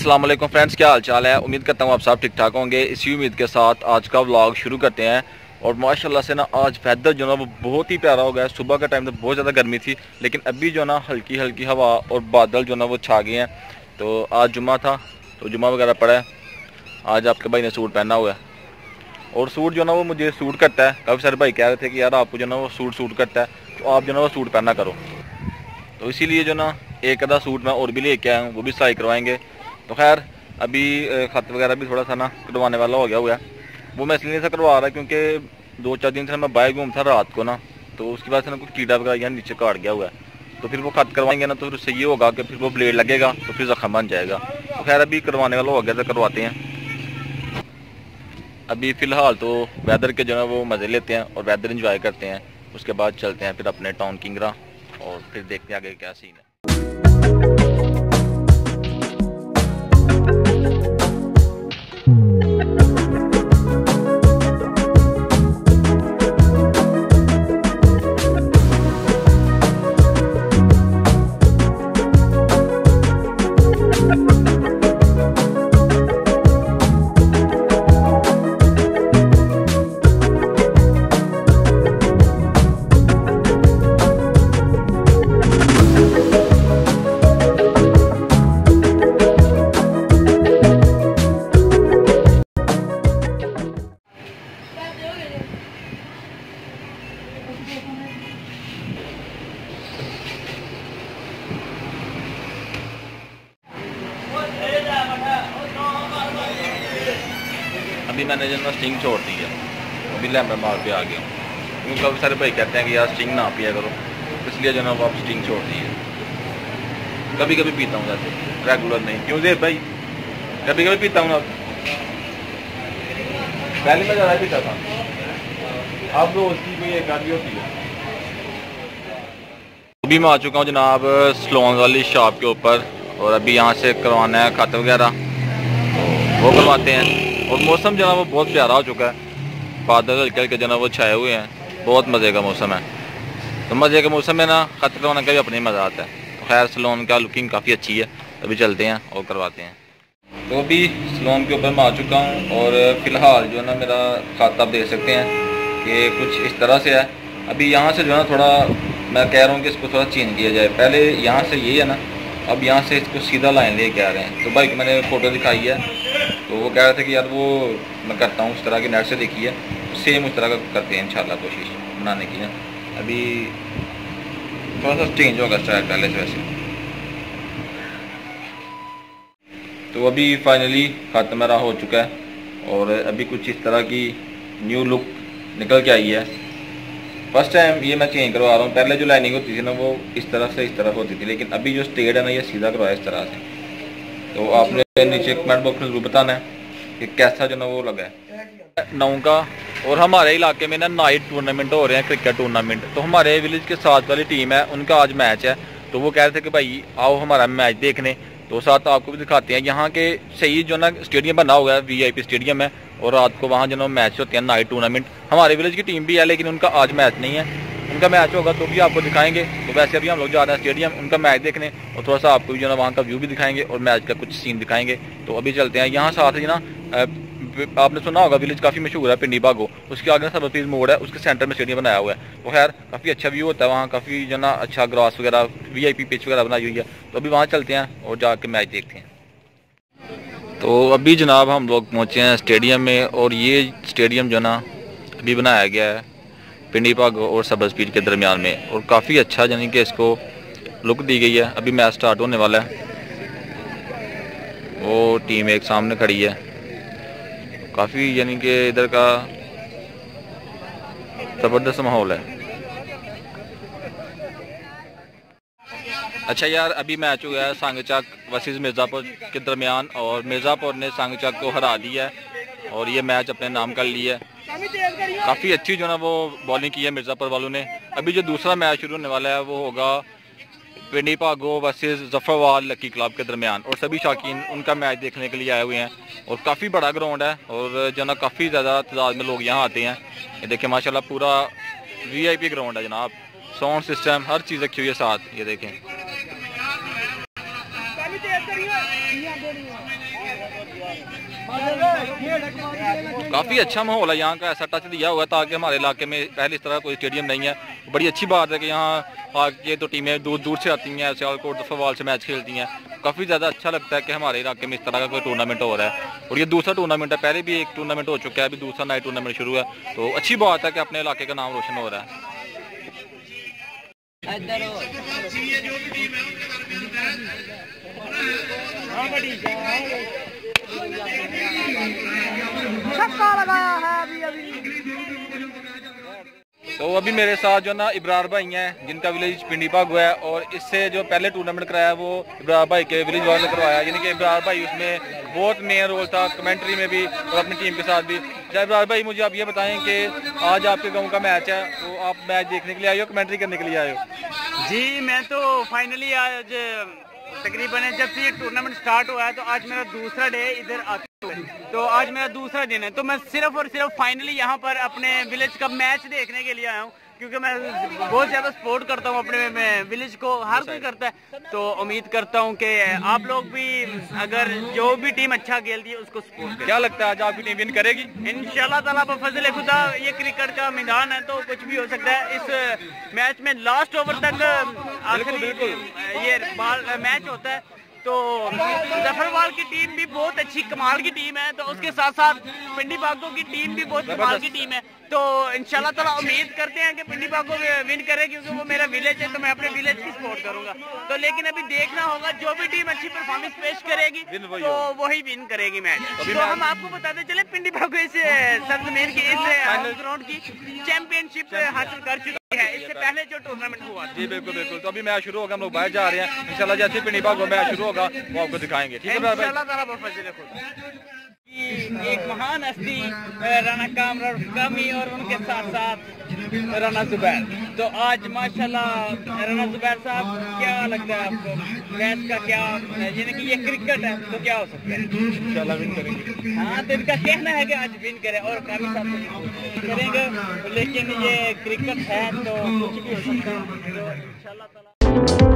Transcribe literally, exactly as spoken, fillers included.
अस्सलाम वालेकुम फ्रेंड्स, क्या हाल चाल है। उम्मीद करता हूँ आप सब ठीक ठाक होंगे। इसी उम्मीद के साथ आज का व्लॉग शुरू करते हैं। और माशाल्लाह से ना आज वेदर जो ना वो बहुत ही प्यारा हो गया है। सुबह का टाइम तो बहुत ज़्यादा गर्मी थी, लेकिन अभी जो ना हल्की हल्की हवा और बादल जो ना वो छा गए हैं। तो आज जुम्मा था तो जुम्मा वगैरह पड़ा है। आज आपके भाई ने सूट पहना हुआ है और सूट जो ना वो मुझे सूट करता है। काफ़ी सारे भाई कह रहे थे कि यार आपको जो ना वो सूट सूट करता है, तो आप जो ना वो सूट पहना करो। तो इसीलिए जो ना एक आधा सूट मैं और भी लेके आया हूँ, वो भी सिलाई करवाएंगे। तो खैर अभी ख़त वगैरह भी थोड़ा सा ना करवाने वाला हो गया हुआ है। वो मैं इसलिए नहीं करवा रहा क्योंकि दो चार दिन से मैं बाइक घूम था रात को ना, तो उसके बाद से ना कुछ कीड़ा वगैरह यहाँ नीचे काट गया हुआ है। तो फिर वो खत करवाएंगे ना, तो फिर उससे ये होगा कि फिर वो ब्लेड लगेगा तो फिर ज़ख्म बन जाएगा। तो खैर अभी करवाने वाला हो गया तो करवाते हैं। अभी फ़िलहाल तो वेदर के जो है वो मज़े लेते हैं और वेदर इंजॉय करते हैं। उसके बाद चलते हैं फिर अपने टाउन किंगरा और फिर देखते हैं आगे क्या सीन है। अभी मैंने जो ना स्टिंग छोड़ दी है, अभी लैम्बा मार पे आ गया हूँ। क्योंकि काफ़ी सारे भाई कहते हैं कि यार स्टिंग ना पिया करो, इसलिए जो ना वो आप स्टिंग छोड़ दी है। कभी कभी पीता हूँ वैसे, रेगुलर नहीं। क्यों दे भाई, कभी कभी पीता हूँ ना। पहले मैं ज़्यादा पीता था, अब रोज़ की कोई एक आदमी होती है। अभी मैं आ चुका हूँ जनाब सलोन वाली शॉप के ऊपर, और अभी यहाँ से करवाना है खत वगैरह, तो वो करवाते हैं। और मौसम जो है वो बहुत प्यारा हो चुका है, बादल हल्के हल्के जो है वो छाए हुए हैं। बहुत मज़े का मौसम है। तो मज़े के मौसम में ना खत करवाने का भी अपना ही मज़ा आता है। तो खैर सलोन का लुकिंग काफ़ी अच्छी है, अभी चलते हैं और करवाते हैं। तो अभी सलोन के ऊपर मैं आ चुका हूँ और फ़िलहाल जो है ना मेरा खत आप देख सकते हैं कि कुछ इस तरह से है। अभी यहाँ से जो है ना थोड़ा मैं कह रहा हूँ कि इसको थोड़ा चेंज किया जाए। पहले यहाँ से ये है ना, अब यहाँ से इसको सीधा लाइन लेके आ रहे हैं। तो भाई को मैंने फ़ोटो दिखाई है, तो वो कह रहे थे कि यार वो मैं करता हूँ उस तरह की, नेट से देखी है, सेम उस तरह का करते हैं इंशाल्लाह कोशिश बनाने की है। अभी थोड़ा सा चेंज होगा स्टाइल पहले से वैसे। तो अभी फाइनली खत मेरा हो चुका है और अभी कुछ इस तरह की न्यू लुक निकल के आई है। फर्स्ट टाइम ये मैं चेंज करवा रहा हूँ। पहले जो लाइनिंग होती थी ना वो इस तरह से इस तरह होती थी, लेकिन अभी जो स्टेड है ना ये सीधा करवाया इस तरह से। तो आपने नीचे कमेंट बॉक्स में जरूर बताना है कि कैसा जो ना वो लगा है नौ का। और हमारे इलाके में ना नाइट टूर्नामेंट हो रहे हैं, क्रिकेट टूर्नामेंट। तो हमारे विलेज के साथ वाली टीम है, उनका आज मैच है। तो वो कह रहे थे कि भाई आओ हमारा मैच देखने, तो साथ आपको भी दिखाते हैं। यहाँ के सही जो ना स्टेडियम बना हुआ है, वी आई पी स्टेडियम है, और रात को वहाँ जो ना मैच होते हैं नाइट टूर्नामेंट। हमारे विलेज की टीम भी है, लेकिन उनका आज मैच नहीं है। उनका मैच होगा तो भी आपको दिखाएंगे। तो वैसे अभी हम लोग जा रहे हैं स्टेडियम उनका मैच देखने, और थोड़ा सा आपको भी जो ना वहाँ का व्यू भी दिखाएंगे और मैच का कुछ सीन दिखाएंगे। तो अभी चलते हैं। यहाँ साथ ही ना आपने सुना होगा विलेज काफ़ी मशहूर है पिंडी बागो, उसके आगे सब पीस मोड़ है, उसके सेंटर में स्टेडियम बनाया हुआ है। तो खैर काफ़ी अच्छा व्यू होता है वहाँ, काफ़ी जो ना अच्छा ग्रास वगैरह वी आई पी पिच वगैरह बनाई हुई है। तो अभी वहाँ चलते हैं और जाके मैच देखते हैं। तो अभी जनाब हम लोग पहुँचे हैं स्टेडियम में, और ये स्टेडियम जो ना अभी बनाया गया है पिंडी बागो और सबज पीर के दरमियान में, और काफ़ी अच्छा यानी कि इसको लुक दी गई है। अभी मैच स्टार्ट होने वाला है। वो टीम एक सामने खड़ी है, काफ़ी यानी कि इधर का ज़बरदस्त माहौल है। अच्छा यार अभी मैच हुआ है सांगचक वर्सेस मिर्ज़ापुर के दरमियान, और मिर्ज़ापुर ने सांगचक को हरा दिया है और ये मैच अपने नाम कर लिया है। काफ़ी अच्छी जो ना वो बॉलिंग की है मिर्ज़ापुर वालों ने। अभी जो दूसरा मैच शुरू होने वाला है वो होगा पिंडी बागो वर्सेस जफरवाल लकी क्लब के दरमियान, और सभी शौकीन उनका मैच देखने के लिए आए हुए हैं। और काफ़ी बड़ा ग्राउंड है और जो ना काफ़ी ज़्यादा तादाद में लोग यहाँ आते हैं। ये देखिए माशाल्लाह पूरा वी आई पी ग्राउंड है जनाब, साउंड सिस्टम हर चीज़ रखी हुई है साथ। ये देखें काफ़ी अच्छा माहौल है यहाँ का, ऐसा टच दिया हुआ है ताकि हमारे इलाके में पहले इस तरह कोई स्टेडियम नहीं है। बड़ी अच्छी बात है कि यहाँ आगे तो टीमें दूर दूर से आती हैं, सियालकोट फुटबॉल से मैच खेलती हैं। काफ़ी ज़्यादा अच्छा लगता है कि हमारे इलाके में इस तरह का कोई टूर्नामेंट हो रहा है। और ये दूसरा टूर्नामेंट है, पहले भी एक टूर्नामेंट हो चुका है, अभी दूसरा नाइट टूर्नामेंट शुरू है। तो अच्छी बात है कि अपने इलाके का नाम रोशन हो रहा है। लगाया है अभी अभी। तो अभी मेरे साथ जो ना इब्रार भाई हैं जिनका विलेज पिंडी भागो है, और इससे जो पहले टूर्नामेंट कराया वो इब्रार भाई के विलेज वाले ने करवाया, यानी कि इब्रार भाई उसमें बहुत मेन रोल था, कमेंट्री में भी और अपनी टीम के साथ भी। अच्छा इब्रार भाई, मुझे आप ये बताएं कि आज आपके गांव का मैच है, तो आप मैच देखने के लिए आए हो, कमेंट्री करने के लिए आए हो? जी मैं तो फाइनली आज तकरीबन जब से ये टूर्नामेंट स्टार्ट हुआ है तो आज मेरा दूसरा डे इधर आता है, तो आज मेरा दूसरा दिन है। तो मैं सिर्फ और सिर्फ फाइनली यहाँ पर अपने विलेज का मैच देखने के लिए आया हूँ, क्योंकि मैं बहुत ज़्यादा सपोर्ट करता हूँ अपने में विलेज को, हर कोई करता है। तो उम्मीद करता हूँ कि आप लोग भी अगर जो भी टीम अच्छा खेलती है उसको सपोर्ट करें। क्या लगता है आज आपकी टीम विन करेगी? इंशाल्लाह ताला बफज़ल खुदा, ये क्रिकेट का मैदान है तो कुछ भी हो सकता है। इस मैच में लास्ट ओवर तक आखिरी ये बाल मैच होता है। तो जफरवाल की टीम भी बहुत अच्छी कमाल की टीम है, तो उसके साथ साथ पिंडी बागो की टीम भी बहुत कमाल की टीम है। तो इंशाल्लाह ताला उम्मीद करते हैं कि पिंडी बागो विन करे, क्योंकि वो मेरा विलेज है तो मैं अपने विलेज की सपोर्ट करूंगा। तो लेकिन अभी देखना होगा, जो भी टीम अच्छी परफॉर्मेंस पेश करेगी तो वही विन करेगी मैच। तो हम आपको बताते चले पिंडी बागो इस सरजमीन की इस ग्राउंड की चैंपियनशिप हासिल कर चुकी है, इससे पहले जो टूर्नामेंट हुआ। जी बिल्कुल बिल्कुल। तो अभी मैच शुरू होगा, हम लोग बाहर जा रहे हैं, इंशाल्लाह जैसे पिंडी बागो मैच शुरू होगा वो आपको दिखाएंगे। ठीक है इंशाल्लाह ताला बफज़ल खुदा। एक महान हस्ती राना कामरान कामी और उनके साथ साथ राना जुबैर। तो आज माशाल्लाह राना जुबैर साहब, क्या लगता है आपको मैच का, क्या यानी कि ये क्रिकेट है तो क्या हो सकता है? इंशाल्लाह विन करेंगे। हाँ, तो इनका कहना है कि आज विन करे, और कामी साहब करेंगे, लेकिन ये क्रिकेट है तो कुछ भी हो सकता है। तो इंशाल्लाह ताला